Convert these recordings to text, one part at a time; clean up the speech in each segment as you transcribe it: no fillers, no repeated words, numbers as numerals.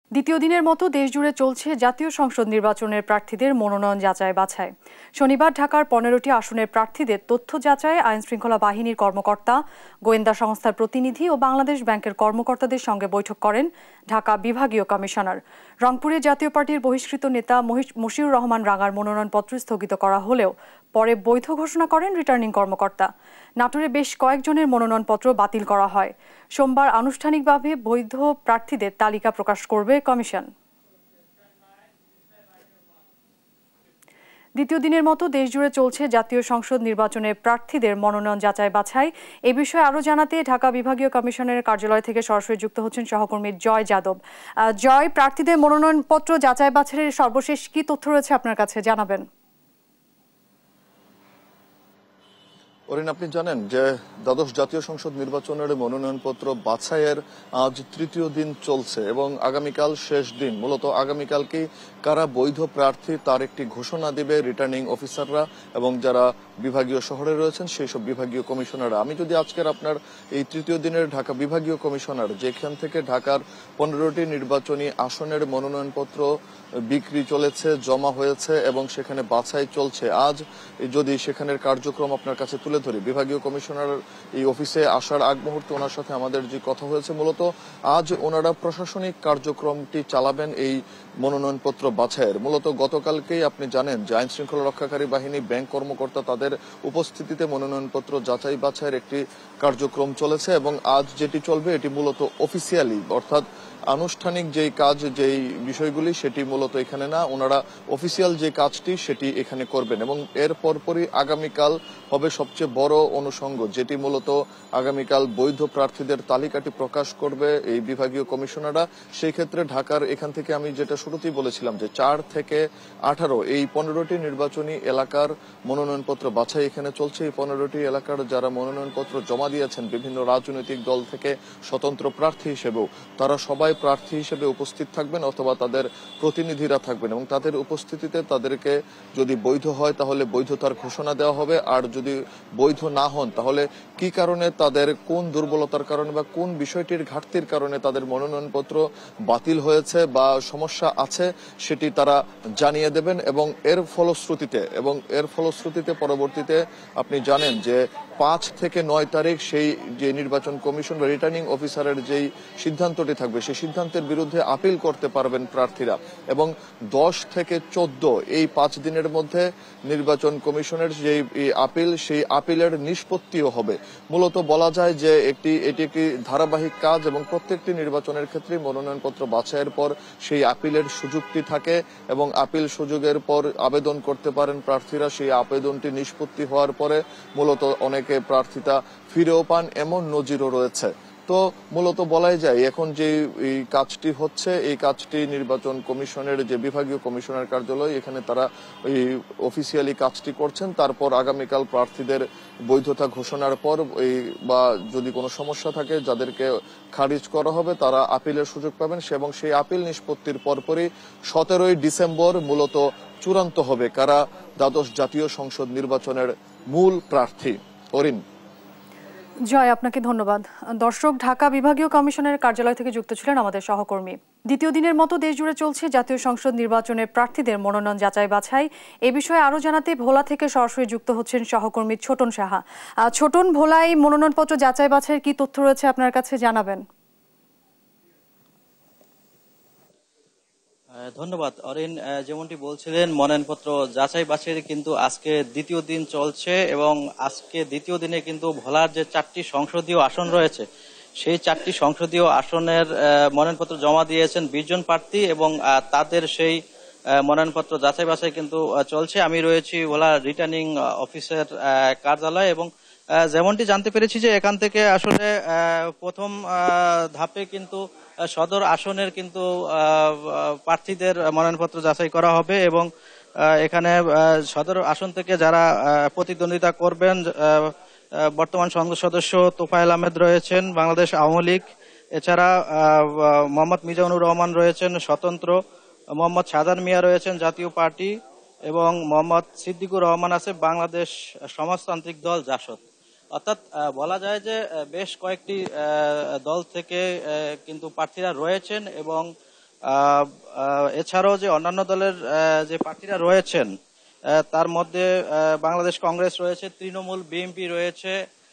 দ্বিতীয় দিনের মতো দেশজুড়ে চলছে জাতীয় সংসদ নির্বাচনের প্রার্থীদের মনোনয়ন যাচাই বাছাই। শনিবার ঢাকার 15টি আসনের প্রার্থীদের তথ্য যাচাই আইনশৃঙ্খলা বাহিনীর কর্মকর্তা, গোয়েন্দা সংস্থার প্রতিনিধি ও বাংলাদেশ ব্যাংকের কর্মকর্তাদের সঙ্গে বৈঠক করেন ঢাকা বিভাগীয় কমিশনার। রংপুরে জাতীয় পার্টির বহিষ্কৃত নেতা মশিউর রহমান রাঙার মনোনয়নপত্র স্থগিত করা হলেও পরে বৈধ ঘোষণা করেন রিটার্নিং কর্মকর্তা। নাটোরে বেশ কয়েকজনের মনোনয়নপত্র বাতিল করা হয়। সোমবার আনুষ্ঠানিকভাবে বৈধ প্রার্থীদের তালিকা প্রকাশ করবে কমিশন। দ্বিতীয় দিনের মতো দেশজুড়ে চলছে জাতীয় সংসদ নির্বাচনের প্রার্থীদের মনোনয়ন যাচাই বাছাই। এ বিষয়ে আরও জানাতে ঢাকা বিভাগীয় কমিশনের কার্যালয় থেকে সরাসরি যুক্ত হচ্ছেন সহকর্মী জয় যাদব। জয়, প্রার্থীদের মনোনয়নপত্র যাচাই বাছাইয়ের সর্বশেষ কি তথ্য রয়েছে আপনার কাছে, জানাবেন। অরিন, আপনি জানেন যে দ্বাদশ জাতীয় সংসদ নির্বাচনের মনোনয়নপত্র বাছাইয়ের আজ তৃতীয় দিন চলছে এবং আগামীকাল শেষ দিন। মূলত আগামীকালকেই কারা বৈধ প্রার্থী তার একটি ঘোষণা দিবে রিটার্নিং অফিসাররা এবং যারা বিভাগীয় শহরে রয়েছেন সেই সব বিভাগীয় কমিশনাররা। আমি যদি আজকের আপনার এই তৃতীয় দিনের ঢাকা বিভাগীয় কমিশনার, যেখান থেকে ঢাকার 15টি নির্বাচনী আসনের মনোনয়নপত্র বিক্রি চলেছে, জমা হয়েছে এবং সেখানে বাছাই চলছে, আজ যদি সেখানের কার্যক্রম আপনার কাছে তুলে ধরি, বিভাগীয় কমিশনার এই অফিসে আসার আগ মুহূর্তে ওনার সাথে আমাদের যে কথা হয়েছে, মূলত আজ ওনারা প্রশাসনিক কার্যক্রমটি চালাবেন এই মনোনয়নপত্র বাছাইয়ের। মূলত গতকালকেই আপনি জানেন যে আইন শৃঙ্খলা রক্ষাকারী বাহিনী, ব্যাংক কর্মকর্তা তাদের উপস্থিতিতে মনোনয়নপত্র যাচাই বাছাইয়ের একটি কার্যক্রম চলেছে এবং আজ যেটি চলবে এটি মূলত অফিসিয়ালি, অর্থাৎ আনুষ্ঠানিক যেই কাজ, যেই বিষয়গুলি সেটি মূলত এখানে না, ওনারা অফিসিয়াল যে কাজটি সেটি এখানে করবেন এবং এর পরপরই আগামীকাল হবে সবচেয়ে বড় অনুষঙ্গ, যেটি মূলত আগামীকাল বৈধ প্রার্থীদের তালিকাটি প্রকাশ করবে এই বিভাগীয় কমিশনাররা। সেই ক্ষেত্রে ঢাকার এখান থেকে আমি যেটা শুরুতেই বলেছিলাম যে 4 থেকে 18 এই 15টি নির্বাচনী এলাকার মনোনয়নপত্র বাছাই এখানে চলছে। এই 15টি এলাকার যারা মনোনয়নপত্র জমা দিয়েছেন বিভিন্ন রাজনৈতিক দল থেকে স্বতন্ত্র প্রার্থী হিসেবেও, তারা সবাই প্রার্থী হিসেবে উপস্থিত থাকবেন অথবা তাদের প্রতিনিধিরা থাকবেন এবং তাদের উপস্থিতিতে তাদেরকে যদি বৈধ হয় তাহলে বৈধতার ঘোষণা দেওয়া হবে, আর যদি বৈধ না হন তাহলে কি কারণে, তাদের কোন দুর্বলতার কারণে বা কোন বিষয়টির ঘাটতির কারণে তাদের মনোনয়নপত্র বাতিল হয়েছে বা সমস্যা আছে সেটি তারা জানিয়ে দেবেন এবং এর ফলশ্রুতিতে পরবর্তীতে আপনি জানেন যে 5 থেকে 9 তারিখ সেই যে নির্বাচন কমিশন বা রিটার্নিং অফিসারের যেই সিদ্ধান্তটি থাকবে সেই সিদ্ধান্তের বিরুদ্ধে আপিল করতে পারবেন প্রার্থীরা এবং 10 থেকে 14 এই 5 দিনের মধ্যে নির্বাচন কমিশনের যেই আপিল, সেই আপিলের নিষ্পত্তিও হবে। মূলত বলা যায় যে এটি একটি ধারাবাহিক কাজ এবং প্রত্যেকটি নির্বাচনের ক্ষেত্রে মনোনয়নপত্র বাছাইয়ের পর সেই আপিলের সুযোগটি থাকে এবং আপিল সুযোগের পর আবেদন করতে পারেন প্রার্থীরা। সেই আবেদনটি নিষ্পত্তি হওয়ার পরে মূলত অনেকে প্রার্থিতা ফিরেও পান, এমন নজিরও রয়েছে। তো মূলত বলাই যায় এখন যে এই কাজটি হচ্ছে, এই কাজটি নির্বাচন কমিশনের যে বিভাগীয় কমিশনার কার্যালয়, এখানে তারা এই অফিসিয়ালি কাজটি করছেন। তারপর আগামীকাল প্রার্থীদের বৈধতা ঘোষণার পর বা যদি কোনো সমস্যা থাকে যাদেরকে খারিজ করা হবে তারা আপিলের সুযোগ পাবেন এবং সেই আপিল নিষ্পত্তির পরপরই 17ই ডিসেম্বর মূলত চূড়ান্ত হবে কারা দ্বাদশ জাতীয় সংসদ নির্বাচনের মূল প্রার্থী। অরিন। জয়, আপনাকে ধন্যবাদ। দর্শক, ঢাকা বিভাগীয় কমিশনের কার্যালয় থেকে যুক্ত ছিলেন আমাদের সহকর্মী। দ্বিতীয় দিনের মতো দেশজুড়ে চলছে জাতীয় সংসদ নির্বাচনের প্রার্থীদের মনোনয়ন যাচাই বাছাই। এ বিষয়ে আরও জানাতে ভোলা থেকে সরাসরি যুক্ত হচ্ছেন সহকর্মী ছোটন সাহা। ছোটন, ভোলায় মনোনয়নপত্র যাচাই বাছাইয়ের কি তথ্য রয়েছে আপনার কাছে, জানাবেন। ধন্যবাদ অরিন। যেমনটি বলছিলেন, মনোনয়নপত্র যাচাই বাছাইয়ের কিন্তু আজকে দ্বিতীয় দিন চলছে এবং আজকে দ্বিতীয় দিনে কিন্তু ভোলার যে 4টি সংসদীয় আসন রয়েছে সেই 4টি সংসদীয় আসনের মনোনয়নপত্র জমা দিয়েছেন 20 জন প্রার্থী এবং তাদের সেই মনোনয়নপত্র যাচাই বাছাই কিন্তু চলছে। আমি রয়েছি ভোলা রিটার্নিং অফিসের কার্যালয় এবং যেমনটি জানতে পেরেছি যে এখান থেকে আসলে প্রথম ধাপে কিন্তু সদর আসনের কিন্তু প্রার্থীদের মনোনয়নপত্র যাচাই করা হবে এবং এখানে সদর আসন থেকে যারা প্রতিদ্বন্দ্বিতা করবেন, বর্তমান সংসদ সদস্য তোফায়েল আহমেদ রয়েছেন বাংলাদেশ আওয়ামী লীগ, এছাড়া মোহাম্মদ মিজানুর রহমান রয়েছেন স্বতন্ত্র, মোহাম্মদ শাহজাহান মিয়া রয়েছেন জাতীয় পার্টি এবং মোহাম্মদ সিদ্দিকুর রহমান আছে বাংলাদেশ সমাজতান্ত্রিক দল জাসদ। অর্থাৎ বলা যায় যে বেশ কয়েকটি দল থেকে কিন্তু প্রার্থীরা রয়েছেন এবং এছাড়াও যে অন্যান্য দলের যে প্রার্থীরা রয়েছেন তার মধ্যে বাংলাদেশ কংগ্রেস রয়েছে, তৃণমূল, বিএনপি রয়েছে,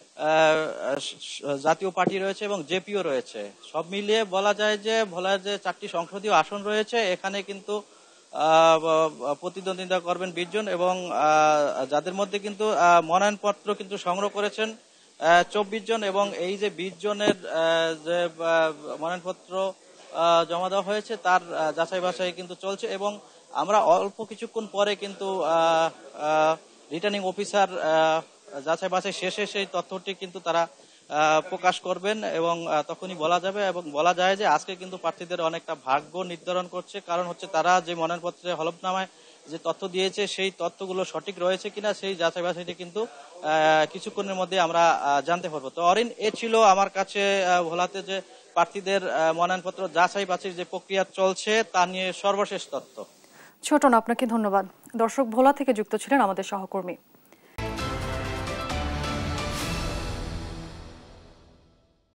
জাতীয় পার্টি রয়েছে এবং জেপিও রয়েছে। সব মিলিয়ে বলা যায় যে ভোলার যে 4টি সংসদীয় আসন রয়েছে এখানে কিন্তু প্রতিদ্বন্দ্বিতা করবেন 20 জন এবং যাদের মধ্যে কিন্তু মনোনয়নপত্র কিন্তু সংগ্রহ করেছেন 24 জন এবং এই যে 20 জনের যে মনোনয়নপত্র জমা দেওয়া হয়েছে তার যাচাই বাছাই কিন্তু চলছে এবং আমরা অল্প কিছুক্ষণ পরে কিন্তু রিটার্নিং অফিসার যাচাই বাছাই শেষে সেই তথ্যটি কিন্তু তারা প্রকাশ করবেন এবং তখনই বলা যাবে এবং বলা যায় যে আজকে কিন্তু প্রার্থীদের অনেকটা ভাগ্য নির্ধারণ করছে। কারণ হচ্ছে তারা যে মনোনয়নপত্রে হলফনামায় যে তথ্য দিয়েছে সেই তথ্যগুলো সঠিক রয়েছে কিনা সেই যাচাই বাছাইটি কিন্তু কিছুক্ষণের মধ্যে আমরা জানতে পারবো। তো অরিন, এ ছিল আমার কাছে ভোলাতে যে প্রার্থীদের মনোনয়নপত্র যাচাই বাছাইয়ের যে প্রক্রিয়া চলছে তা নিয়ে সর্বশেষ তথ্য। ছোটন, আপনাকে ধন্যবাদ। দর্শক, ভোলা থেকে যুক্ত ছিলেন আমাদের সহকর্মী।